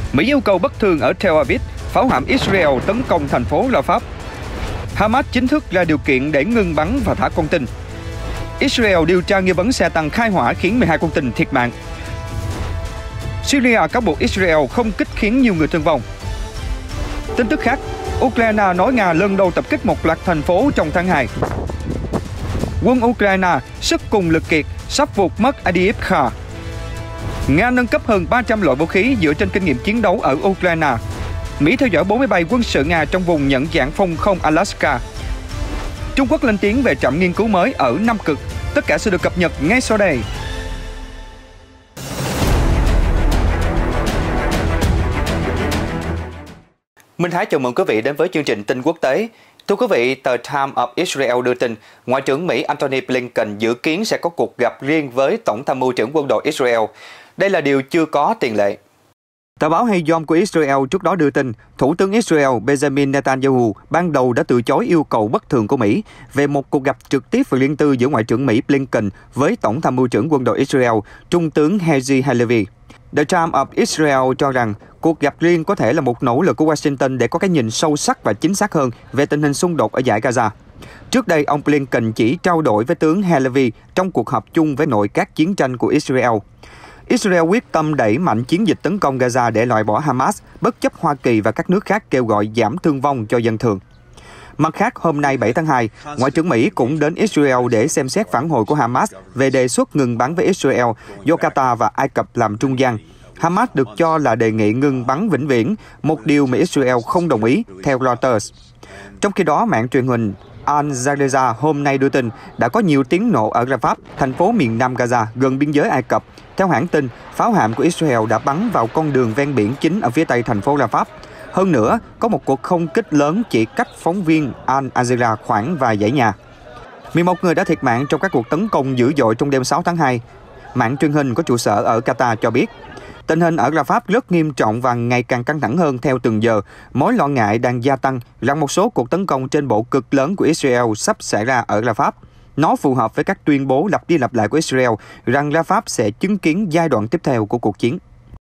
Mỹ yêu cầu bất thường ở Tel Aviv, pháo hạm Israel tấn công thành phố Rafah. Hamas chính thức ra điều kiện để ngừng bắn và thả con tin. Israel điều tra nghi vấn xe tăng khai hỏa khiến 12 con tin thiệt mạng. Syria cáo buộc Israel không kích khiến nhiều người thương vong. Tin tức khác, Ukraine nói Nga lần đầu tập kích một loạt thành phố trong tháng 2. Quân Ukraine sức cùng lực kiệt, sắp vụt mất Avdiivka. Nga nâng cấp hơn 300 loại vũ khí dựa trên kinh nghiệm chiến đấu ở Ukraine. Mỹ theo dõi 4 máy bay quân sự Nga trong vùng nhận dạng phòng không Alaska. Trung Quốc lên tiếng về trạm nghiên cứu mới ở Nam Cực. Tất cả sẽ được cập nhật ngay sau đây. Minh Thái chào mừng quý vị đến với chương trình tin quốc tế. Thưa quý vị, tờ Times of Israel đưa tin, Ngoại trưởng Mỹ Antony Blinken dự kiến sẽ có cuộc gặp riêng với Tổng tham mưu trưởng quân đội Israel. Đây là điều chưa có tiền lệ. Tờ báo Hayom của Israel trước đó đưa tin, Thủ tướng Israel Benjamin Netanyahu ban đầu đã từ chối yêu cầu bất thường của Mỹ về một cuộc gặp trực tiếp và riêng tư giữa Ngoại trưởng Mỹ Blinken với Tổng tham mưu trưởng quân đội Israel, Trung tướng Herzi Halevi. The Times of Israel cho rằng cuộc gặp riêng có thể là một nỗ lực của Washington để có cái nhìn sâu sắc và chính xác hơn về tình hình xung đột ở dải Gaza. Trước đây, ông Blinken chỉ trao đổi với tướng Halevi trong cuộc họp chung với nội các chiến tranh của Israel. Israel quyết tâm đẩy mạnh chiến dịch tấn công Gaza để loại bỏ Hamas, bất chấp Hoa Kỳ và các nước khác kêu gọi giảm thương vong cho dân thường. Mặt khác, hôm nay 7 tháng 2, Ngoại trưởng Mỹ cũng đến Israel để xem xét phản hồi của Hamas về đề xuất ngừng bắn với Israel do Qatar và Ai Cập làm trung gian. Hamas được cho là đề nghị ngừng bắn vĩnh viễn, một điều mà Israel không đồng ý, theo Reuters. Trong khi đó, mạng truyền hình Al Jazeera hôm nay đưa tin đã có nhiều tiếng nổ ở Rafah, thành phố miền nam Gaza gần biên giới Ai Cập. Theo hãng tin, pháo hạm của Israel đã bắn vào con đường ven biển chính ở phía tây thành phố Rafah. Hơn nữa, có một cuộc không kích lớn chỉ cách phóng viên Al Jazeera khoảng vài dãy nhà. 11 người đã thiệt mạng trong các cuộc tấn công dữ dội trong đêm 6 tháng 2. Mạng truyền hình có trụ sở ở Qatar cho biết, tình hình ở Rafah rất nghiêm trọng và ngày càng căng thẳng hơn theo từng giờ. Mối lo ngại đang gia tăng rằng một số cuộc tấn công trên bộ cực lớn của Israel sắp xảy ra ở Rafah. Nó phù hợp với các tuyên bố lặp đi lặp lại của Israel rằng Rafah sẽ chứng kiến giai đoạn tiếp theo của cuộc chiến.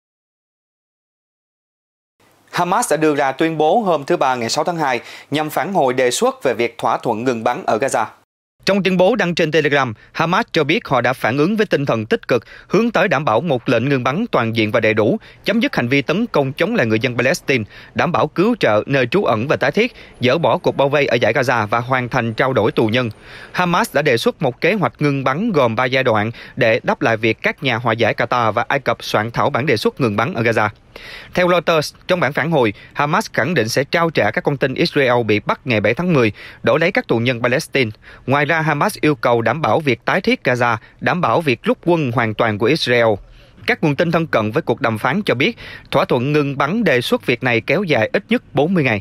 Hamas đã đưa ra tuyên bố hôm thứ Ba ngày 6 tháng 2 nhằm phản hồi đề xuất về việc thỏa thuận ngừng bắn ở Gaza. Trong tuyên bố đăng trên Telegram, Hamas cho biết họ đã phản ứng với tinh thần tích cực, hướng tới đảm bảo một lệnh ngừng bắn toàn diện và đầy đủ, chấm dứt hành vi tấn công chống lại người dân Palestine, đảm bảo cứu trợ nơi trú ẩn và tái thiết, dỡ bỏ cuộc bao vây ở dải Gaza và hoàn thành trao đổi tù nhân. Hamas đã đề xuất một kế hoạch ngừng bắn gồm 3 giai đoạn để đáp lại việc các nhà hòa giải Qatar và Ai Cập soạn thảo bản đề xuất ngừng bắn ở Gaza. Theo Reuters, trong bản phản hồi, Hamas khẳng định sẽ trao trả các con tin Israel bị bắt ngày 7 tháng 10, đổi lấy các tù nhân Palestine. Ngoài ra, Hamas yêu cầu đảm bảo việc tái thiết Gaza, đảm bảo việc rút quân hoàn toàn của Israel. Các nguồn tin thân cận với cuộc đàm phán cho biết, thỏa thuận ngừng bắn đề xuất việc này kéo dài ít nhất 40 ngày.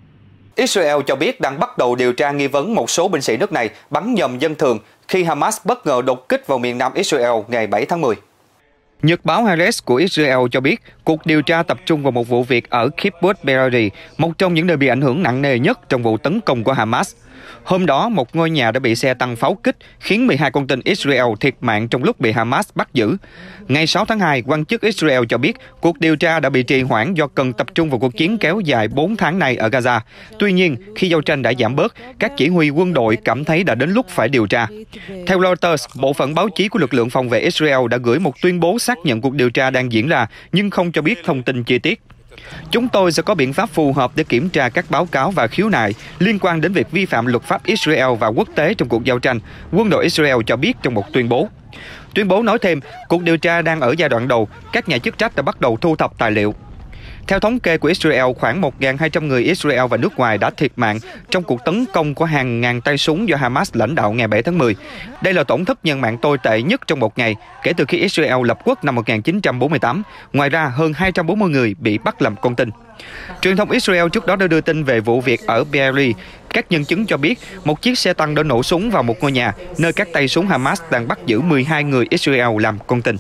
Israel cho biết đang bắt đầu điều tra nghi vấn một số binh sĩ nước này bắn nhầm dân thường khi Hamas bất ngờ đột kích vào miền nam Israel ngày 7 tháng 10. Nhật báo Haaretz của Israel cho biết, cuộc điều tra tập trung vào một vụ việc ở Kibbutz Be'eri, một trong những nơi bị ảnh hưởng nặng nề nhất trong vụ tấn công của Hamas. Hôm đó, một ngôi nhà đã bị xe tăng pháo kích, khiến 12 con tin Israel thiệt mạng trong lúc bị Hamas bắt giữ. Ngày 6 tháng 2, quan chức Israel cho biết cuộc điều tra đã bị trì hoãn do cần tập trung vào cuộc chiến kéo dài 4 tháng này ở Gaza. Tuy nhiên, khi giao tranh đã giảm bớt, các chỉ huy quân đội cảm thấy đã đến lúc phải điều tra. Theo Reuters, bộ phận báo chí của lực lượng phòng vệ Israel đã gửi một tuyên bố xác nhận cuộc điều tra đang diễn ra, nhưng không cho biết thông tin chi tiết. Chúng tôi sẽ có biện pháp phù hợp để kiểm tra các báo cáo và khiếu nại liên quan đến việc vi phạm luật pháp Israel và quốc tế trong cuộc giao tranh, quân đội Israel cho biết trong một tuyên bố. Tuyên bố nói thêm, cuộc điều tra đang ở giai đoạn đầu, các nhà chức trách đã bắt đầu thu thập tài liệu. Theo thống kê của Israel, khoảng 1.200 người Israel và nước ngoài đã thiệt mạng trong cuộc tấn công của hàng ngàn tay súng do Hamas lãnh đạo ngày 7 tháng 10. Đây là tổn thất nhân mạng tồi tệ nhất trong một ngày kể từ khi Israel lập quốc năm 1948. Ngoài ra, hơn 240 người bị bắt làm con tin. Truyền thông Israel trước đó đã đưa tin về vụ việc ở Be'eri. Các nhân chứng cho biết một chiếc xe tăng đã nổ súng vào một ngôi nhà nơi các tay súng Hamas đang bắt giữ 12 người Israel làm con tin.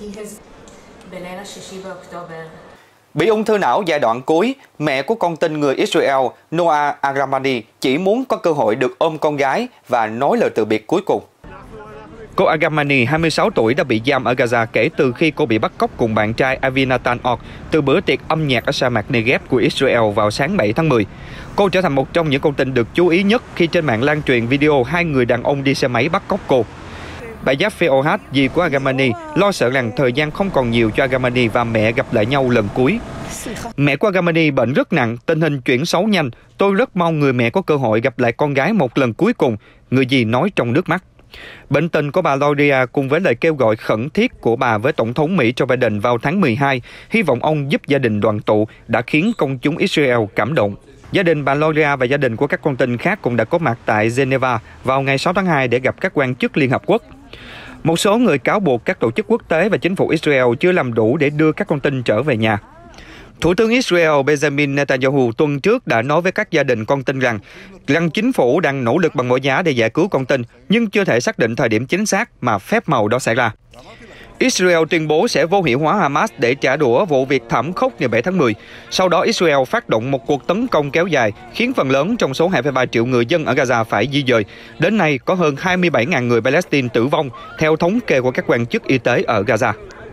Bị ung thư não giai đoạn cuối, mẹ của con tin người Israel Noah Aramani chỉ muốn có cơ hội được ôm con gái và nói lời từ biệt cuối cùng. Cô Agamani, 26 tuổi, đã bị giam ở Gaza kể từ khi cô bị bắt cóc cùng bạn trai Avinatan Org từ bữa tiệc âm nhạc ở sa mạc Negev của Israel vào sáng 7 tháng 10. Cô trở thành một trong những con tin được chú ý nhất khi trên mạng lan truyền video hai người đàn ông đi xe máy bắt cóc cô. Bà Jaffe Ohad, dì của Agamani, lo sợ rằng thời gian không còn nhiều cho Agamani và mẹ gặp lại nhau lần cuối. Mẹ của Agamani bệnh rất nặng, tình hình chuyển xấu nhanh. Tôi rất mong người mẹ có cơ hội gặp lại con gái một lần cuối cùng, người dì nói trong nước mắt. Bệnh tình của bà Gloria cùng với lời kêu gọi khẩn thiết của bà với Tổng thống Mỹ Joe Biden vào tháng 12, hy vọng ông giúp gia đình đoàn tụ, đã khiến công chúng Israel cảm động. Gia đình bà Gloria và gia đình của các con tin khác cũng đã có mặt tại Geneva vào ngày 6 tháng 2 để gặp các quan chức Liên Hợp Quốc. Một số người cáo buộc các tổ chức quốc tế và chính phủ Israel chưa làm đủ để đưa các con tin trở về nhà. Thủ tướng Israel Benjamin Netanyahu tuần trước đã nói với các gia đình con tin rằng chính phủ đang nỗ lực bằng mọi giá để giải cứu con tin, nhưng chưa thể xác định thời điểm chính xác mà phép màu đó xảy ra. Israel tuyên bố sẽ vô hiệu hóa Hamas để trả đũa vụ việc thảm khốc ngày 7 tháng 10. Sau đó, Israel phát động một cuộc tấn công kéo dài, khiến phần lớn trong số 2,3 triệu người dân ở Gaza phải di dời. Đến nay, có hơn 27.000 người Palestine tử vong, theo thống kê của các quan chức y tế ở Gaza.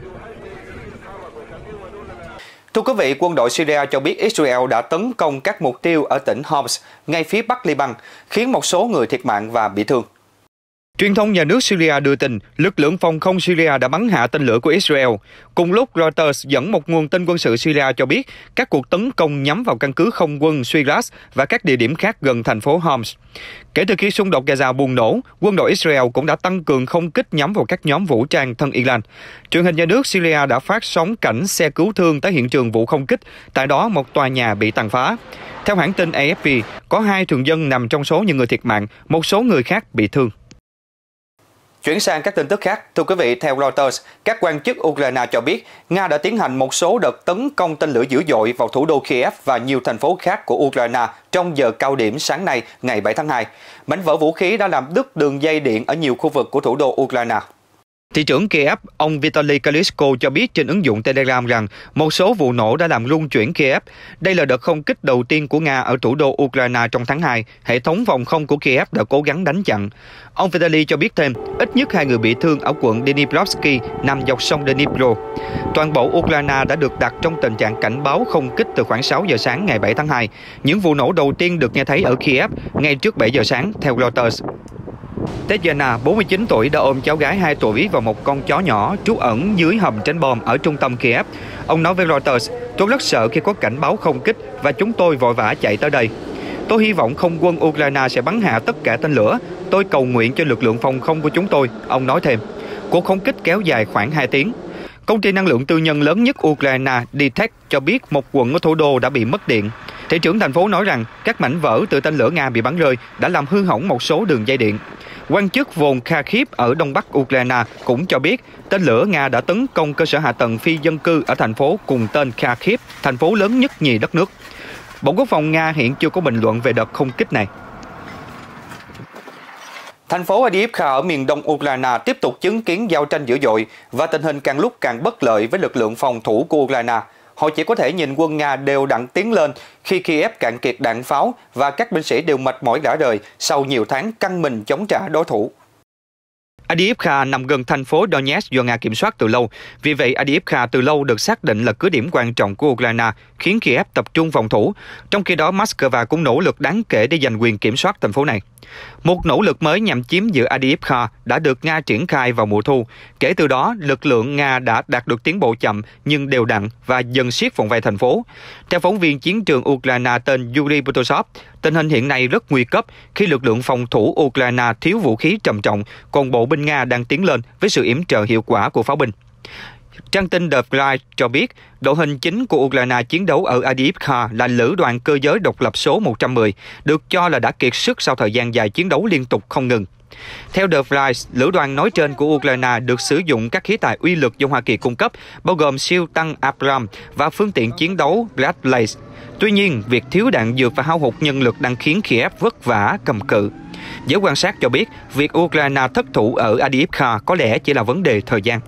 Thưa quý vị, quân đội Syria cho biết Israel đã tấn công các mục tiêu ở tỉnh Homs, ngay phía bắc Liban, khiến một số người thiệt mạng và bị thương. Truyền thông nhà nước Syria đưa tin, lực lượng phòng không Syria đã bắn hạ tên lửa của Israel. Cùng lúc, Reuters dẫn một nguồn tin quân sự Syria cho biết các cuộc tấn công nhắm vào căn cứ không quân Shiraz và các địa điểm khác gần thành phố Homs. Kể từ khi xung đột Gaza bùng nổ, quân đội Israel cũng đã tăng cường không kích nhắm vào các nhóm vũ trang thân Iran. Truyền hình nhà nước Syria đã phát sóng cảnh xe cứu thương tới hiện trường vụ không kích, tại đó một tòa nhà bị tàn phá. Theo hãng tin AFP, có 2 thường dân nằm trong số những người thiệt mạng, một số người khác bị thương. Chuyển sang các tin tức khác, thưa quý vị, theo Reuters, các quan chức Ukraine cho biết Nga đã tiến hành một số đợt tấn công tên lửa dữ dội vào thủ đô Kiev và nhiều thành phố khác của Ukraine trong giờ cao điểm sáng nay, ngày 7 tháng 2. Mảnh vỡ vũ khí đã làm đứt đường dây điện ở nhiều khu vực của thủ đô Ukraine. Thị trưởng Kiev, ông Vitaly Klitschko cho biết trên ứng dụng Telegram rằng một số vụ nổ đã làm rung chuyển Kiev. Đây là đợt không kích đầu tiên của Nga ở thủ đô Ukraine trong tháng 2. Hệ thống phòng không của Kiev đã cố gắng đánh chặn. Ông Vitaly cho biết thêm, ít nhất 2 người bị thương ở quận Dnipropetrovsk nằm dọc sông Dnipro. Toàn bộ Ukraine đã được đặt trong tình trạng cảnh báo không kích từ khoảng 6 giờ sáng ngày 7 tháng 2. Những vụ nổ đầu tiên được nghe thấy ở Kiev ngay trước 7 giờ sáng, theo Reuters. Tetiana, 49 tuổi, đã ôm cháu gái 2 tuổi và một con chó nhỏ trú ẩn dưới hầm tránh bom ở trung tâm Kiev. Ông nói với Reuters, tôi rất sợ khi có cảnh báo không kích và chúng tôi vội vã chạy tới đây. Tôi hy vọng không quân Ukraine sẽ bắn hạ tất cả tên lửa. Tôi cầu nguyện cho lực lượng phòng không của chúng tôi, ông nói thêm. Cuộc không kích kéo dài khoảng 2 tiếng. Công ty năng lượng tư nhân lớn nhất Ukraine, DTEK, cho biết một quận ở thủ đô đã bị mất điện. Thị trưởng thành phố nói rằng các mảnh vỡ từ tên lửa Nga bị bắn rơi đã làm hư hỏng một số đường dây điện. Quan chức vùng Kharkiv ở đông bắc Ukraine cũng cho biết tên lửa Nga đã tấn công cơ sở hạ tầng phi dân cư ở thành phố cùng tên Kharkiv, thành phố lớn nhất nhì đất nước. Bộ Quốc phòng Nga hiện chưa có bình luận về đợt không kích này. Thành phố Avdiivka ở miền đông Ukraine tiếp tục chứng kiến giao tranh dữ dội và tình hình càng lúc càng bất lợi với lực lượng phòng thủ của Ukraine. Họ chỉ có thể nhìn quân Nga đều đặn tiến lên khi Kiev cạn kiệt đạn pháo và các binh sĩ đều mệt mỏi rã rời sau nhiều tháng căng mình chống trả đối thủ. Avdiivka nằm gần thành phố Donetsk do Nga kiểm soát từ lâu. Vì vậy, Avdiivka từ lâu được xác định là cứ điểm quan trọng của Ukraine, khiến Kiev tập trung phòng thủ. Trong khi đó, Moscow cũng nỗ lực đáng kể để giành quyền kiểm soát thành phố này. Một nỗ lực mới nhằm chiếm giữ Avdiivka đã được Nga triển khai vào mùa thu. Kể từ đó, lực lượng Nga đã đạt được tiến bộ chậm nhưng đều đặn và dần siết vòng vây thành phố. Theo phóng viên chiến trường Ukraine tên Yuri Butosov, tình hình hiện nay rất nguy cấp khi lực lượng phòng thủ Ukraine thiếu vũ khí trầm trọng, còn bộ binh Nga đang tiến lên với sự yểm trợ hiệu quả của pháo binh. Trang tin The Fly cho biết, đội hình chính của Ukraine chiến đấu ở Avdiivka là lữ đoàn cơ giới độc lập số 110, được cho là đã kiệt sức sau thời gian dài chiến đấu liên tục không ngừng. Theo The Fly, lữ đoàn nói trên của Ukraine được sử dụng các khí tài uy lực do Hoa Kỳ cung cấp, bao gồm siêu tăng Abrams và phương tiện chiến đấu Bradley. Tuy nhiên, việc thiếu đạn dược và hao hụt nhân lực đang khiến Kiev vất vả cầm cự. Giới quan sát cho biết, việc Ukraine thất thủ ở Avdiivka có lẽ chỉ là vấn đề thời gian.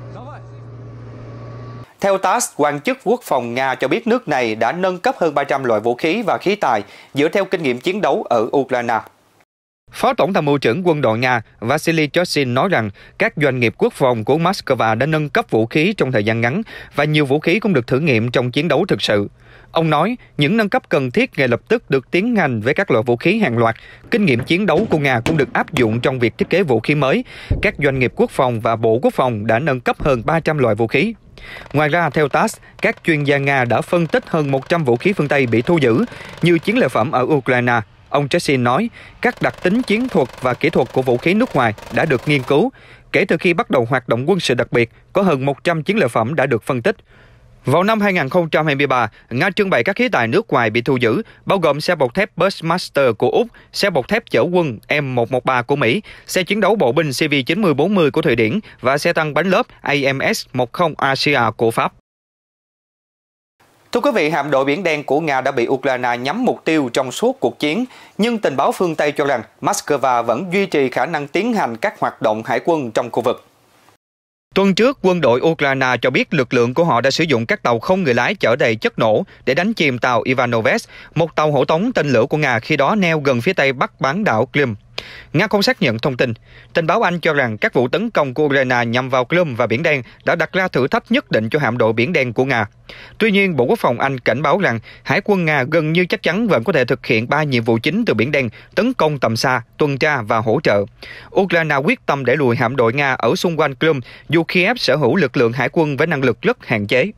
Theo TASS, quan chức quốc phòng Nga cho biết nước này đã nâng cấp hơn 300 loại vũ khí và khí tài dựa theo kinh nghiệm chiến đấu ở Ukraine. Phó Tổng tham mưu trưởng quân đội Nga Vasily Chosin nói rằng các doanh nghiệp quốc phòng của Moscow đã nâng cấp vũ khí trong thời gian ngắn và nhiều vũ khí cũng được thử nghiệm trong chiến đấu thực sự. Ông nói những nâng cấp cần thiết ngay lập tức được tiến hành với các loại vũ khí hàng loạt. Kinh nghiệm chiến đấu của Nga cũng được áp dụng trong việc thiết kế vũ khí mới. Các doanh nghiệp quốc phòng và Bộ Quốc phòng đã nâng cấp hơn 300 loại vũ khí. Ngoài ra, theo TASS, các chuyên gia Nga đã phân tích hơn 100 vũ khí phương Tây bị thu giữ như chiến lợi phẩm ở Ukraine. Ông Chesin nói, các đặc tính chiến thuật và kỹ thuật của vũ khí nước ngoài đã được nghiên cứu. Kể từ khi bắt đầu hoạt động quân sự đặc biệt, có hơn 100 chiến lợi phẩm đã được phân tích. Vào năm 2023, Nga trưng bày các khí tài nước ngoài bị thu giữ, bao gồm xe bọc thép Bushmaster của Úc, xe bọc thép chở quân M113 của Mỹ, xe chiến đấu bộ binh CV9040 của Thụy Điển và xe tăng bánh lốp AMS-10 Asia của Pháp. Thưa quý vị, hạm đội Biển Đen của Nga đã bị Ukraine nhắm mục tiêu trong suốt cuộc chiến, nhưng tình báo phương Tây cho rằng Moscow vẫn duy trì khả năng tiến hành các hoạt động hải quân trong khu vực. Tuần trước, quân đội Ukraine cho biết lực lượng của họ đã sử dụng các tàu không người lái chở đầy chất nổ để đánh chìm tàu Ivanoves, một tàu hộ tống tên lửa của Nga khi đó neo gần phía tây bắc bán đảo Crimea. Nga không xác nhận thông tin. Tình báo Anh cho rằng các vụ tấn công của Ukraine nhằm vào Crimea và Biển Đen đã đặt ra thử thách nhất định cho hạm đội Biển Đen của Nga. Tuy nhiên, Bộ Quốc phòng Anh cảnh báo rằng Hải quân Nga gần như chắc chắn vẫn có thể thực hiện 3 nhiệm vụ chính từ Biển Đen: tấn công tầm xa, tuần tra và hỗ trợ. Ukraine quyết tâm đẩy lùi hạm đội Nga ở xung quanh Crimea, dù Kiev sở hữu lực lượng hải quân với năng lực rất hạn chế.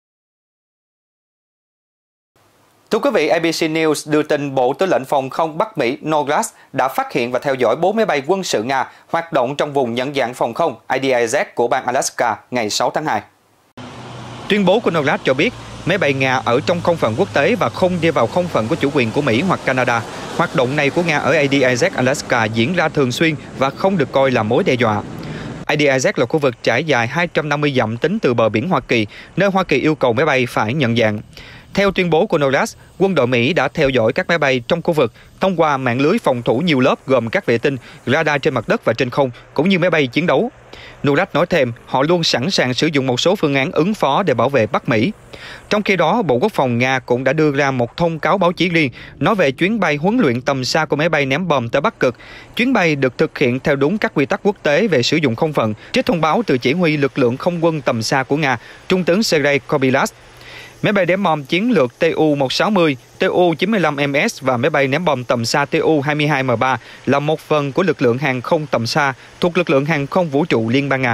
Thưa quý vị, ABC News đưa tin Bộ Tư lệnh Phòng không Bắc Mỹ NORAD đã phát hiện và theo dõi 4 máy bay quân sự Nga hoạt động trong vùng nhận dạng phòng không IDIZ của bang Alaska ngày 6 tháng 2. Tuyên bố của NORAD cho biết, máy bay Nga ở trong không phận quốc tế và không đi vào không phận có chủ quyền của Mỹ hoặc Canada. Hoạt động này của Nga ở IDIZ Alaska diễn ra thường xuyên và không được coi là mối đe dọa. IDIZ là khu vực trải dài 250 dặm tính từ bờ biển Hoa Kỳ, nơi Hoa Kỳ yêu cầu máy bay phải nhận dạng. Theo tuyên bố của NORAD, quân đội Mỹ đã theo dõi các máy bay trong khu vực thông qua mạng lưới phòng thủ nhiều lớp gồm các vệ tinh, radar trên mặt đất và trên không, cũng như máy bay chiến đấu. NORAD nói thêm, họ luôn sẵn sàng sử dụng một số phương án ứng phó để bảo vệ Bắc Mỹ. Trong khi đó, Bộ Quốc phòng Nga cũng đã đưa ra một thông cáo báo chí riêng nói về chuyến bay huấn luyện tầm xa của máy bay ném bom tới Bắc Cực. Chuyến bay được thực hiện theo đúng các quy tắc quốc tế về sử dụng không phận, trích thông báo từ chỉ huy lực lượng không quân tầm xa của Nga, Trung tướng Sergei Kobylas. Máy bay ném bom chiến lược Tu-160, Tu-95MS và máy bay ném bom tầm xa Tu-22M3 là một phần của lực lượng hàng không tầm xa thuộc lực lượng hàng không vũ trụ Liên bang Nga.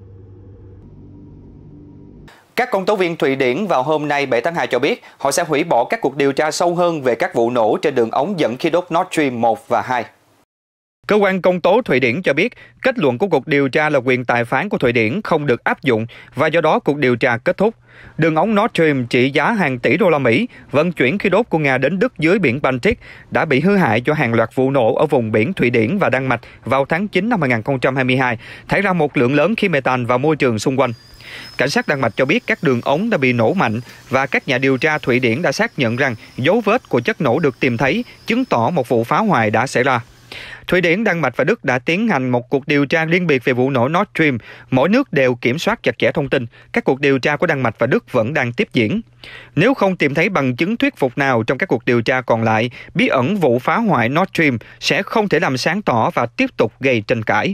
Các công tố viên Thụy Điển vào hôm nay 7 tháng 2 cho biết họ sẽ hủy bỏ các cuộc điều tra sâu hơn về các vụ nổ trên đường ống dẫn khí đốt Nord Stream 1 và 2. Cơ quan công tố Thụy Điển cho biết kết luận của cuộc điều tra là quyền tài phán của Thụy Điển không được áp dụng và do đó cuộc điều tra kết thúc. Đường ống Nord Stream trị giá hàng tỷ đô la Mỹ vận chuyển khí đốt của Nga đến Đức dưới biển Baltic đã bị hư hại do hàng loạt vụ nổ ở vùng biển Thụy Điển và Đan Mạch vào tháng 9 năm 2022, thải ra một lượng lớn khí methane vào môi trường xung quanh. Cảnh sát Đan Mạch cho biết các đường ống đã bị nổ mạnh và các nhà điều tra Thụy Điển đã xác nhận rằng dấu vết của chất nổ được tìm thấy, chứng tỏ một vụ phá hoại đã xảy ra. Thụy Điển, Đan Mạch và Đức đã tiến hành một cuộc điều tra riêng biệt về vụ nổ Nord Stream. Mỗi nước đều kiểm soát chặt chẽ thông tin. Các cuộc điều tra của Đan Mạch và Đức vẫn đang tiếp diễn. Nếu không tìm thấy bằng chứng thuyết phục nào trong các cuộc điều tra còn lại, bí ẩn vụ phá hoại Nord Stream sẽ không thể làm sáng tỏ và tiếp tục gây tranh cãi.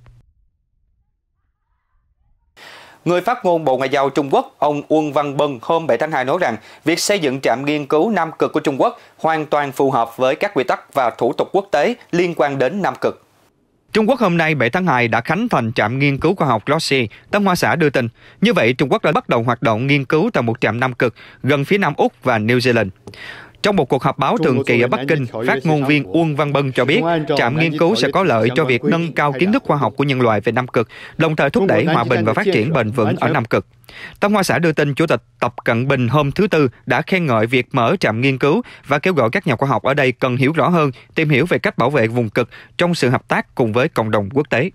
Người phát ngôn Bộ Ngoại giao Trung Quốc, ông Uông Văn Bân hôm 7 tháng 2 nói rằng việc xây dựng trạm nghiên cứu Nam Cực của Trung Quốc hoàn toàn phù hợp với các quy tắc và thủ tục quốc tế liên quan đến Nam Cực. Trung Quốc hôm nay 7 tháng 2 đã khánh thành trạm nghiên cứu khoa học Rossi, Tân Hoa Xã đưa tin. Như vậy, Trung Quốc đã bắt đầu hoạt động nghiên cứu tại một trạm Nam Cực gần phía Nam Úc và New Zealand. Trong một cuộc họp báo thường kỳ ở Bắc Kinh, phát ngôn viên Uông Văn Bân cho biết trạm nghiên cứu sẽ có lợi cho việc nâng cao kiến thức khoa học của nhân loại về Nam Cực, đồng thời thúc đẩy hòa bình và phát triển bền vững ở Nam Cực. Tân Hoa Xã đưa tin Chủ tịch Tập Cận Bình hôm thứ Tư đã khen ngợi việc mở trạm nghiên cứu và kêu gọi các nhà khoa học ở đây cần hiểu rõ hơn, tìm hiểu về cách bảo vệ vùng cực trong sự hợp tác cùng với cộng đồng quốc tế.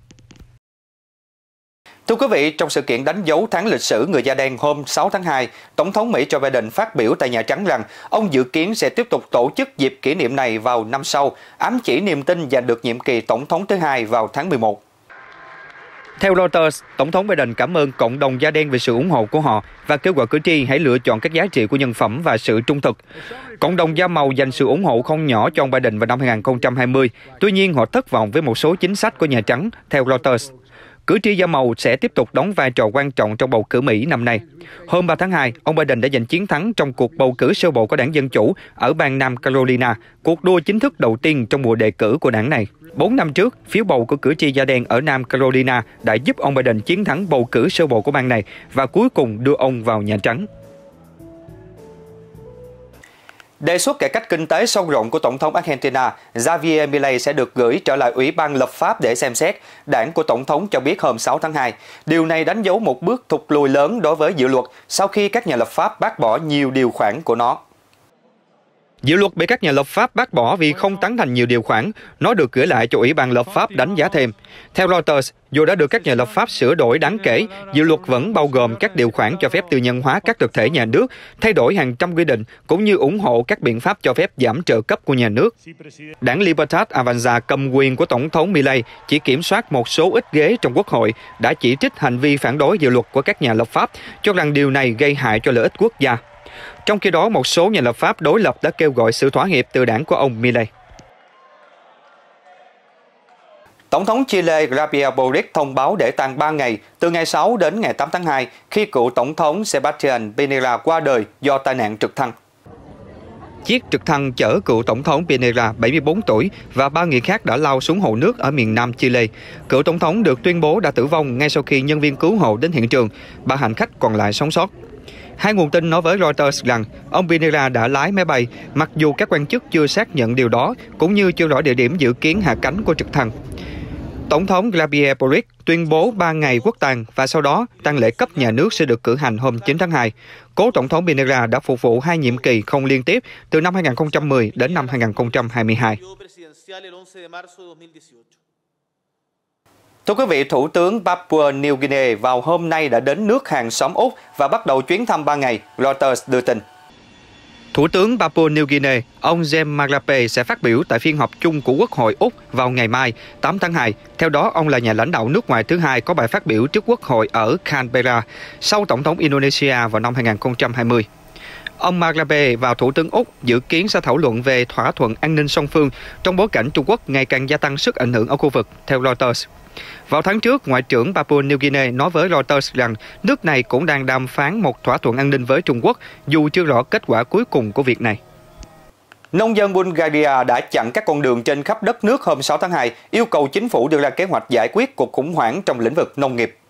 Thưa quý vị, trong sự kiện đánh dấu tháng lịch sử người da đen hôm 6 tháng 2, Tổng thống Mỹ Joe Biden phát biểu tại Nhà Trắng rằng ông dự kiến sẽ tiếp tục tổ chức dịp kỷ niệm này vào năm sau, ám chỉ niềm tin giành được nhiệm kỳ Tổng thống thứ hai vào tháng 11. Theo Reuters, Tổng thống Biden cảm ơn cộng đồng da đen về sự ủng hộ của họ và kêu gọi cử tri hãy lựa chọn các giá trị của nhân phẩm và sự trung thực. Cộng đồng da màu dành sự ủng hộ không nhỏ cho ông Biden vào năm 2020, tuy nhiên họ thất vọng với một số chính sách của Nhà Trắng, theo Reuters. Cử tri da màu sẽ tiếp tục đóng vai trò quan trọng trong bầu cử Mỹ năm nay. Hôm 3 tháng 2, ông Biden đã giành chiến thắng trong cuộc bầu cử sơ bộ của đảng Dân Chủ ở bang Nam Carolina, cuộc đua chính thức đầu tiên trong mùa đề cử của đảng này. 4 năm trước, phiếu bầu của cử tri da đen ở Nam Carolina đã giúp ông Biden chiến thắng bầu cử sơ bộ của bang này và cuối cùng đưa ông vào Nhà Trắng. Đề xuất cải cách kinh tế sâu rộng của Tổng thống Argentina Javier Milei sẽ được gửi trở lại Ủy ban lập pháp để xem xét, đảng của Tổng thống cho biết hôm 6 tháng 2. Điều này đánh dấu một bước thụt lùi lớn đối với dự luật sau khi các nhà lập pháp bác bỏ nhiều điều khoản của nó. Dự luật bị các nhà lập pháp bác bỏ vì không tán thành nhiều điều khoản, nó được gửi lại cho Ủy ban lập pháp đánh giá thêm. Theo Reuters, dù đã được các nhà lập pháp sửa đổi đáng kể, dự luật vẫn bao gồm các điều khoản cho phép tư nhân hóa các thực thể nhà nước, thay đổi hàng trăm quy định, cũng như ủng hộ các biện pháp cho phép giảm trợ cấp của nhà nước. Đảng Libertad Avanza cầm quyền của Tổng thống Milei chỉ kiểm soát một số ít ghế trong Quốc hội, đã chỉ trích hành vi phản đối dự luật của các nhà lập pháp, cho rằng điều này gây hại cho lợi ích quốc gia. Trong khi đó, một số nhà lập pháp đối lập đã kêu gọi sự thỏa hiệp từ đảng của ông Milei. Tổng thống Chile Gabriel Boric thông báo để tang 3 ngày, từ ngày 6 đến ngày 8 tháng 2, khi cựu Tổng thống Sebastián Pinera qua đời do tai nạn trực thăng. Chiếc trực thăng chở cựu Tổng thống Pinera, 74 tuổi, và 3 người khác đã lao xuống hồ nước ở miền Nam Chile. Cựu Tổng thống được tuyên bố đã tử vong ngay sau khi nhân viên cứu hộ đến hiện trường, 3 hành khách còn lại sống sót. Hai nguồn tin nói với Reuters rằng ông Pinera đã lái máy bay, mặc dù các quan chức chưa xác nhận điều đó, cũng như chưa rõ địa điểm dự kiến hạ cánh của trực thăng. Tổng thống Gabriel Boric tuyên bố 3 ngày quốc tang và sau đó tang lễ cấp nhà nước sẽ được cử hành hôm 9 tháng 2. Cố Tổng thống Pinera đã phục vụ 2 nhiệm kỳ không liên tiếp từ năm 2010 đến năm 2022. Thưa quý vị, Thủ tướng Papua New Guinea vào hôm nay đã đến nước hàng xóm Úc và bắt đầu chuyến thăm 3 ngày, Reuters đưa tin. Thủ tướng Papua New Guinea, ông James Marape sẽ phát biểu tại phiên họp chung của Quốc hội Úc vào ngày mai, 8 tháng 2. Theo đó, ông là nhà lãnh đạo nước ngoài thứ hai có bài phát biểu trước Quốc hội ở Canberra, sau Tổng thống Indonesia vào năm 2020. Ông Marape và Thủ tướng Úc dự kiến sẽ thảo luận về thỏa thuận an ninh song phương trong bối cảnh Trung Quốc ngày càng gia tăng sức ảnh hưởng ở khu vực, theo Reuters. Vào tháng trước, Ngoại trưởng Papua New Guinea nói với Reuters rằng nước này cũng đang đàm phán một thỏa thuận an ninh với Trung Quốc, dù chưa rõ kết quả cuối cùng của việc này. Nông dân Bulgaria đã chặn các con đường trên khắp đất nước hôm 6 tháng 2, yêu cầu chính phủ đưa ra kế hoạch giải quyết cuộc khủng hoảng trong lĩnh vực nông nghiệp.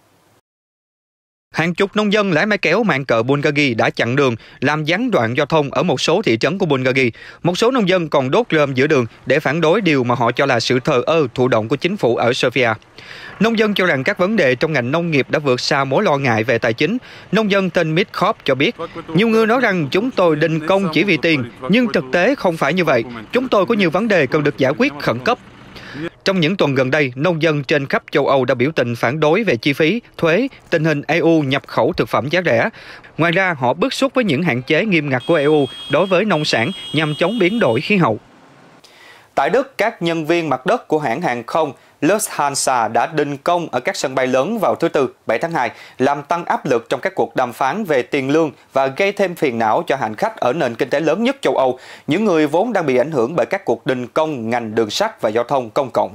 Hàng chục nông dân lái máy kéo mang cờ Bulgaria đã chặn đường, làm gián đoạn giao thông ở một số thị trấn của Bulgaria. Một số nông dân còn đốt rơm giữa đường để phản đối điều mà họ cho là sự thờ ơ thụ động của chính phủ ở Sofia. Nông dân cho rằng các vấn đề trong ngành nông nghiệp đã vượt xa mối lo ngại về tài chính. Nông dân tên Mitkop cho biết, nhiều người nói rằng chúng tôi đình công chỉ vì tiền, nhưng thực tế không phải như vậy. Chúng tôi có nhiều vấn đề cần được giải quyết khẩn cấp. Trong những tuần gần đây, nông dân trên khắp châu Âu đã biểu tình phản đối về chi phí, thuế, tình hình EU nhập khẩu thực phẩm giá rẻ. Ngoài ra, họ bức xúc với những hạn chế nghiêm ngặt của EU đối với nông sản nhằm chống biến đổi khí hậu. Tại Đức, các nhân viên mặt đất của hãng hàng không Lufthansa đã đình công ở các sân bay lớn vào thứ Tư, 7 tháng 2, làm tăng áp lực trong các cuộc đàm phán về tiền lương và gây thêm phiền não cho hành khách ở nền kinh tế lớn nhất châu Âu, những người vốn đang bị ảnh hưởng bởi các cuộc đình công ngành đường sắt và giao thông công cộng.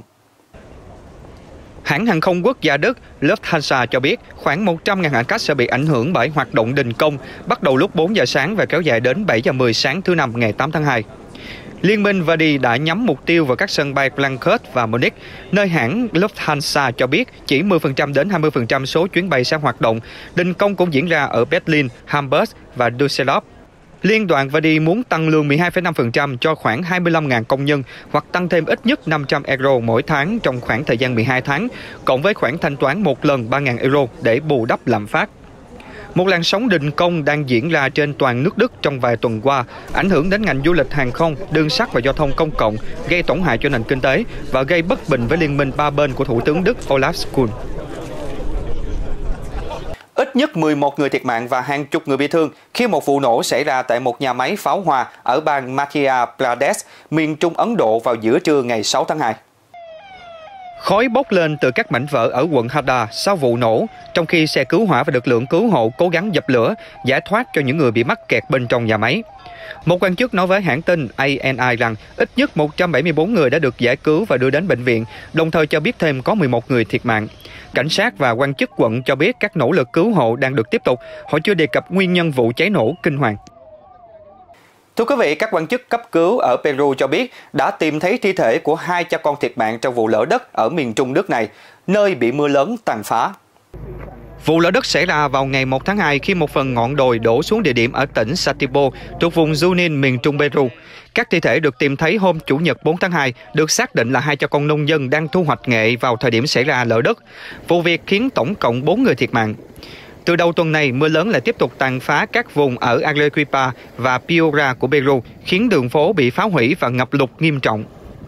Hãng hàng không quốc gia Đức Lufthansa cho biết khoảng 100.000 hành khách sẽ bị ảnh hưởng bởi hoạt động đình công bắt đầu lúc 4 giờ sáng và kéo dài đến 7 giờ 10 sáng thứ Năm ngày 8 tháng 2. Liên minh Verdi đã nhắm mục tiêu vào các sân bay Frankfurt và Munich, nơi hãng Lufthansa cho biết chỉ 10% đến 20% số chuyến bay sẽ hoạt động. Đình công cũng diễn ra ở Berlin, Hamburg và Düsseldorf. Liên đoàn Verdi muốn tăng lương 12,5% cho khoảng 25.000 công nhân hoặc tăng thêm ít nhất 500 euro mỗi tháng trong khoảng thời gian 12 tháng, cộng với khoản thanh toán một lần 3.000 euro để bù đắp lạm phát. Một làn sóng đình công đang diễn ra trên toàn nước Đức trong vài tuần qua, ảnh hưởng đến ngành du lịch hàng không, đường sắt và giao thông công cộng, gây tổn hại cho nền kinh tế và gây bất bình với liên minh ba bên của Thủ tướng Đức Olaf Scholz. Ít nhất 11 người thiệt mạng và hàng chục người bị thương khi một vụ nổ xảy ra tại một nhà máy pháo hoa ở bang Madhya Pradesh, miền trung Ấn Độ vào giữa trưa ngày 6 tháng 2. Khói bốc lên từ các mảnh vỡ ở quận Hada sau vụ nổ, trong khi xe cứu hỏa và lực lượng cứu hộ cố gắng dập lửa, giải thoát cho những người bị mắc kẹt bên trong nhà máy. Một quan chức nói với hãng tin ANI rằng ít nhất 174 người đã được giải cứu và đưa đến bệnh viện, đồng thời cho biết thêm có 11 người thiệt mạng. Cảnh sát và quan chức quận cho biết các nỗ lực cứu hộ đang được tiếp tục, họ chưa đề cập nguyên nhân vụ cháy nổ kinh hoàng. Thưa quý vị, các quan chức cấp cứu ở Peru cho biết đã tìm thấy thi thể của 2 cha con thiệt mạng trong vụ lở đất ở miền trung nước này, nơi bị mưa lớn tàn phá. Vụ lở đất xảy ra vào ngày 1 tháng 2 khi một phần ngọn đồi đổ xuống địa điểm ở tỉnh Satipo, thuộc vùng Junín, miền trung Peru. Các thi thể được tìm thấy hôm Chủ nhật 4 tháng 2 được xác định là 2 cha con nông dân đang thu hoạch nghệ vào thời điểm xảy ra lở đất. Vụ việc khiến tổng cộng 4 người thiệt mạng. Từ đầu tuần này, mưa lớn lại tiếp tục tàn phá các vùng ở Arequipa và Piura của Peru, khiến đường phố bị phá hủy và ngập lụt nghiêm trọng.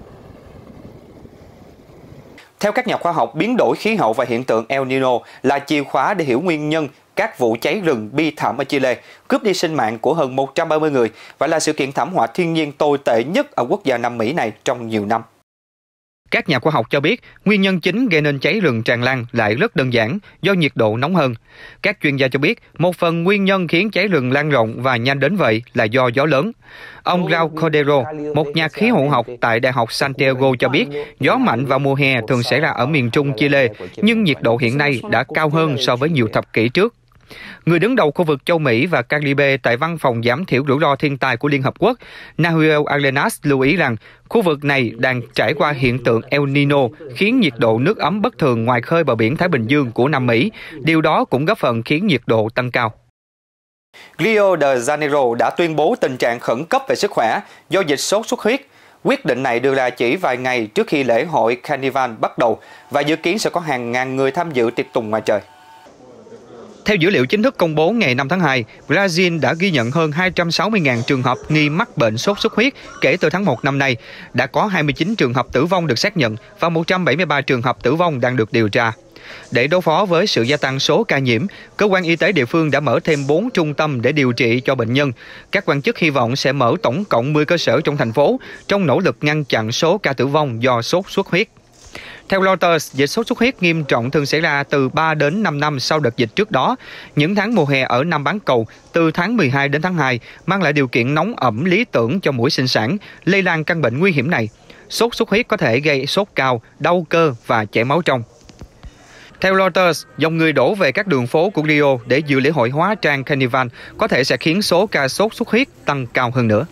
Theo các nhà khoa học, biến đổi khí hậu và hiện tượng El Nino là chìa khóa để hiểu nguyên nhân các vụ cháy rừng bi thảm ở Chile, cướp đi sinh mạng của hơn 130 người và là sự kiện thảm họa thiên nhiên tồi tệ nhất ở quốc gia Nam Mỹ này trong nhiều năm. Các nhà khoa học cho biết, nguyên nhân chính gây nên cháy rừng tràn lan lại rất đơn giản, do nhiệt độ nóng hơn. Các chuyên gia cho biết, một phần nguyên nhân khiến cháy rừng lan rộng và nhanh đến vậy là do gió lớn. Ông Raul Cordero, một nhà khí hậu học tại Đại học Santiago cho biết, gió mạnh vào mùa hè thường xảy ra ở miền trung Chile, nhưng nhiệt độ hiện nay đã cao hơn so với nhiều thập kỷ trước. Người đứng đầu khu vực châu Mỹ và Caribe tại Văn phòng Giảm thiểu rủi ro thiên tai của Liên Hợp Quốc, Nahuel Arenas lưu ý rằng khu vực này đang trải qua hiện tượng El Nino, khiến nhiệt độ nước ấm bất thường ngoài khơi bờ biển Thái Bình Dương của Nam Mỹ. Điều đó cũng góp phần khiến nhiệt độ tăng cao. Rio de Janeiro đã tuyên bố tình trạng khẩn cấp về sức khỏe do dịch sốt xuất huyết. Quyết định này đưa ra chỉ vài ngày trước khi lễ hội Carnival bắt đầu và dự kiến sẽ có hàng ngàn người tham dự tiệc tùng ngoài trời. Theo dữ liệu chính thức công bố ngày 5 tháng 2, Brazil đã ghi nhận hơn 260.000 trường hợp nghi mắc bệnh sốt xuất huyết kể từ tháng 1 năm nay. Đã có 29 trường hợp tử vong được xác nhận và 173 trường hợp tử vong đang được điều tra. Để đối phó với sự gia tăng số ca nhiễm, cơ quan y tế địa phương đã mở thêm 4 trung tâm để điều trị cho bệnh nhân. Các quan chức hy vọng sẽ mở tổng cộng 10 cơ sở trong thành phố trong nỗ lực ngăn chặn số ca tử vong do sốt xuất huyết. Theo Reuters, dịch sốt xuất huyết nghiêm trọng thường xảy ra từ 3 đến 5 năm sau đợt dịch trước đó. Những tháng mùa hè ở Nam bán cầu từ tháng 12 đến tháng 2 mang lại điều kiện nóng ẩm lý tưởng cho muỗi sinh sản, lây lan căn bệnh nguy hiểm này. Sốt xuất huyết có thể gây sốt cao, đau cơ và chảy máu trong. Theo Reuters, dòng người đổ về các đường phố của Rio để dự lễ hội hóa trang Carnival có thể sẽ khiến số ca sốt xuất huyết tăng cao hơn nữa.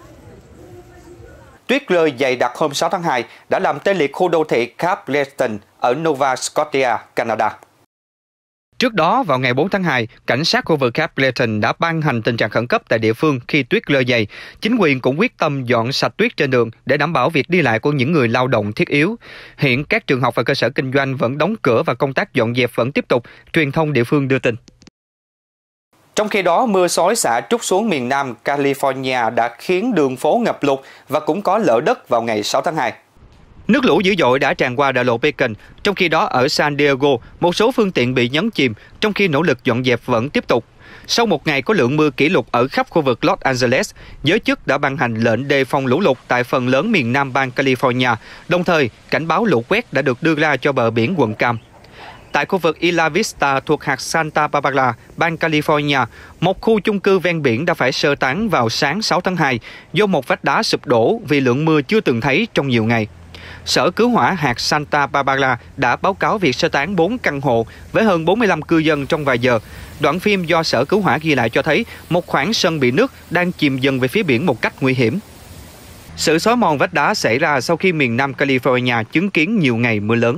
Tuyết rơi dày đặc hôm 6 tháng 2 đã làm tê liệt khu đô thị Capleton ở Nova Scotia, Canada. Trước đó, vào ngày 4 tháng 2, cảnh sát khu vực Capleton đã ban hành tình trạng khẩn cấp tại địa phương khi tuyết rơi dày. Chính quyền cũng quyết tâm dọn sạch tuyết trên đường để đảm bảo việc đi lại của những người lao động thiết yếu. Hiện các trường học và cơ sở kinh doanh vẫn đóng cửa và công tác dọn dẹp vẫn tiếp tục, truyền thông địa phương đưa tin. Trong khi đó, mưa xối xả trút xuống miền Nam California đã khiến đường phố ngập lụt và cũng có lở đất vào ngày 6 tháng 2. Nước lũ dữ dội đã tràn qua đại lộ Beacon, trong khi đó ở San Diego, một số phương tiện bị nhấn chìm, trong khi nỗ lực dọn dẹp vẫn tiếp tục. Sau một ngày có lượng mưa kỷ lục ở khắp khu vực Los Angeles, giới chức đã ban hành lệnh đề phòng lũ lụt tại phần lớn miền Nam bang California, đồng thời cảnh báo lũ quét đã được đưa ra cho bờ biển quận Cam. Tại khu vực Isla Vista thuộc hạt Santa Barbara, bang California, một khu chung cư ven biển đã phải sơ tán vào sáng 6 tháng 2 do một vách đá sụp đổ vì lượng mưa chưa từng thấy trong nhiều ngày. Sở Cứu hỏa hạt Santa Barbara đã báo cáo việc sơ tán 4 căn hộ với hơn 45 cư dân trong vài giờ. Đoạn phim do Sở Cứu hỏa ghi lại cho thấy một khoảng sân bị nước đang chìm dần về phía biển một cách nguy hiểm. Sự xói mòn vách đá xảy ra sau khi miền Nam California chứng kiến nhiều ngày mưa lớn.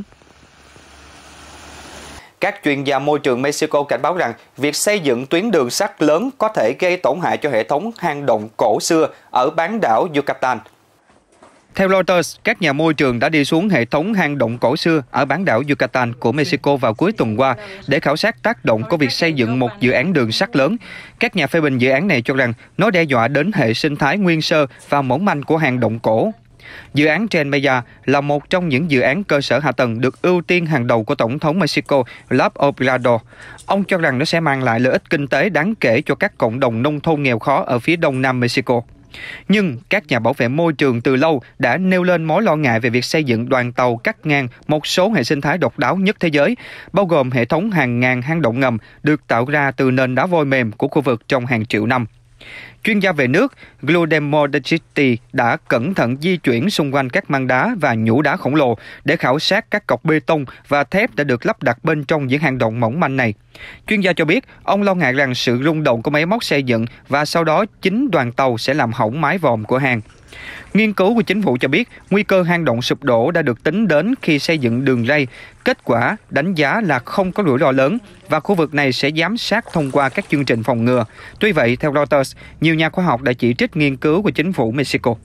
Các chuyên gia môi trường Mexico cảnh báo rằng việc xây dựng tuyến đường sắt lớn có thể gây tổn hại cho hệ thống hang động cổ xưa ở bán đảo Yucatan. Theo Reuters, các nhà môi trường đã đi xuống hệ thống hang động cổ xưa ở bán đảo Yucatan của Mexico vào cuối tuần qua để khảo sát tác động của việc xây dựng một dự án đường sắt lớn. Các nhà phê bình dự án này cho rằng nó đe dọa đến hệ sinh thái nguyên sơ và mỏng manh của hang động cổ. Dự án Tren Maya là một trong những dự án cơ sở hạ tầng được ưu tiên hàng đầu của Tổng thống Mexico López Obrador. Ông cho rằng nó sẽ mang lại lợi ích kinh tế đáng kể cho các cộng đồng nông thôn nghèo khó ở phía đông nam Mexico. Nhưng các nhà bảo vệ môi trường từ lâu đã nêu lên mối lo ngại về việc xây dựng đoàn tàu cắt ngang một số hệ sinh thái độc đáo nhất thế giới, bao gồm hệ thống hàng ngàn hang động ngầm được tạo ra từ nền đá vôi mềm của khu vực trong hàng triệu năm. Chuyên gia về nước Gludemodachiti đã cẩn thận di chuyển xung quanh các măng đá và nhũ đá khổng lồ để khảo sát các cọc bê tông và thép đã được lắp đặt bên trong những hang động mỏng manh này. Chuyên gia cho biết ông lo ngại rằng sự rung động của máy móc xây dựng và sau đó chính đoàn tàu sẽ làm hỏng mái vòm của hang. Nghiên cứu của chính phủ cho biết nguy cơ hang động sụp đổ đã được tính đến khi xây dựng đường ray. Kết quả đánh giá là không có rủi ro lớn và khu vực này sẽ giám sát thông qua các chương trình phòng ngừa. Tuy vậy, theo Reuters, nhiều nhà khoa học đã chỉ trích nghiên cứu của chính phủ Mexico.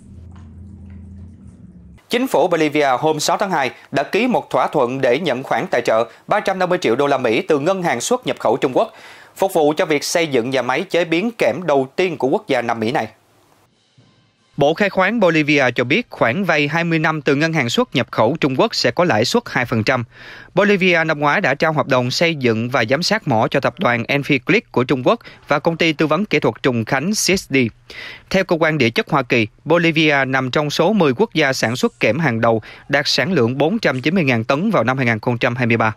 Chính phủ Bolivia hôm 6 tháng 2 đã ký một thỏa thuận để nhận khoản tài trợ 350 triệu đô la Mỹ từ Ngân hàng xuất nhập khẩu Trung Quốc, phục vụ cho việc xây dựng nhà máy chế biến kẽm đầu tiên của quốc gia Nam Mỹ này. Bộ Khai khoáng Bolivia cho biết khoản vay 20 năm từ Ngân hàng xuất nhập khẩu Trung Quốc sẽ có lãi suất 2%. Bolivia năm ngoái đã trao hợp đồng xây dựng và giám sát mỏ cho tập đoàn Enphiclick của Trung Quốc và công ty tư vấn kỹ thuật Trùng Khánh CSD. Theo Cơ quan Địa chất Hoa Kỳ, Bolivia nằm trong số 10 quốc gia sản xuất kẽm hàng đầu, đạt sản lượng 490.000 tấn vào năm 2023.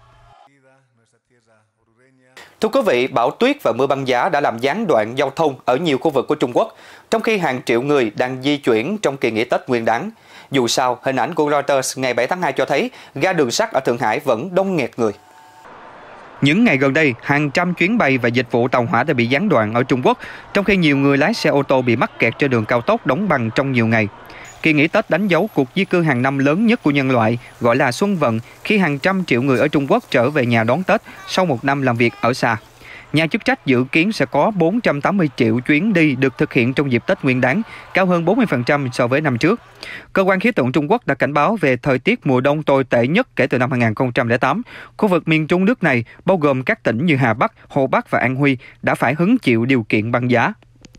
Thưa quý vị, bão tuyết và mưa băng giá đã làm gián đoạn giao thông ở nhiều khu vực của Trung Quốc, trong khi hàng triệu người đang di chuyển trong kỳ nghỉ Tết Nguyên đán. Dù sao, hình ảnh của Reuters ngày 7 tháng 2 cho thấy ga đường sắt ở Thượng Hải vẫn đông nghẹt người. Những ngày gần đây, hàng trăm chuyến bay và dịch vụ tàu hỏa đã bị gián đoạn ở Trung Quốc, trong khi nhiều người lái xe ô tô bị mắc kẹt trên đường cao tốc đóng băng trong nhiều ngày. Kỳ nghỉ Tết đánh dấu cuộc di cư hàng năm lớn nhất của nhân loại, gọi là Xuân Vận, khi hàng trăm triệu người ở Trung Quốc trở về nhà đón Tết sau một năm làm việc ở xa. Nhà chức trách dự kiến sẽ có 480 triệu chuyến đi được thực hiện trong dịp Tết Nguyên đán, cao hơn 40% so với năm trước. Cơ quan khí tượng Trung Quốc đã cảnh báo về thời tiết mùa đông tồi tệ nhất kể từ năm 2008. Khu vực miền Trung nước này, bao gồm các tỉnh như Hà Bắc, Hồ Bắc và An Huy, đã phải hứng chịu điều kiện băng giá.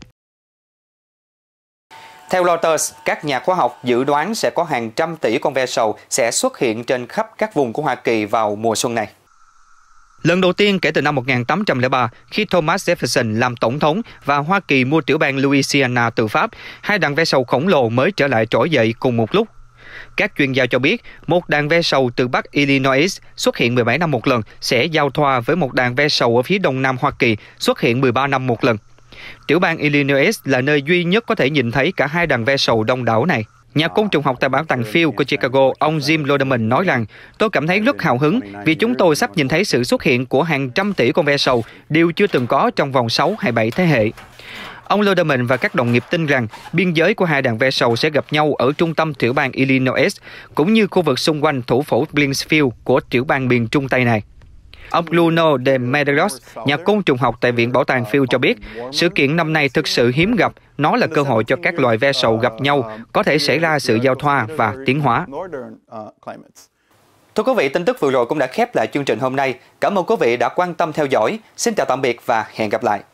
Theo Reuters, các nhà khoa học dự đoán sẽ có hàng trăm tỷ con ve sầu sẽ xuất hiện trên khắp các vùng của Hoa Kỳ vào mùa xuân này. Lần đầu tiên kể từ năm 1803, khi Thomas Jefferson làm tổng thống và Hoa Kỳ mua tiểu bang Louisiana từ Pháp, hai đàn ve sầu khổng lồ mới trở lại trỗi dậy cùng một lúc. Các chuyên gia cho biết, một đàn ve sầu từ Bắc Illinois xuất hiện 17 năm một lần sẽ giao thoa với một đàn ve sầu ở phía đông nam Hoa Kỳ xuất hiện 13 năm một lần. Tiểu bang Illinois là nơi duy nhất có thể nhìn thấy cả hai đàn ve sầu đông đảo này. Nhà côn trùng học tại bảo tàng Field của Chicago, ông Jim Lodeman nói rằng, tôi cảm thấy rất hào hứng vì chúng tôi sắp nhìn thấy sự xuất hiện của hàng trăm tỷ con ve sầu, điều chưa từng có trong vòng 6 hay 7 thế hệ. Ông Lodeman và các đồng nghiệp tin rằng biên giới của hai đàn ve sầu sẽ gặp nhau ở trung tâm tiểu bang Illinois, cũng như khu vực xung quanh thủ phủ Blinksfield của tiểu bang miền Trung Tây này. Ông Bruno de Medeiros, nhà côn trùng học tại Viện Bảo tàng Field cho biết, sự kiện năm nay thực sự hiếm gặp, nó là cơ hội cho các loài ve sầu gặp nhau, có thể xảy ra sự giao thoa và tiến hóa. Thưa quý vị, tin tức vừa rồi cũng đã khép lại chương trình hôm nay. Cảm ơn quý vị đã quan tâm theo dõi. Xin chào tạm biệt và hẹn gặp lại.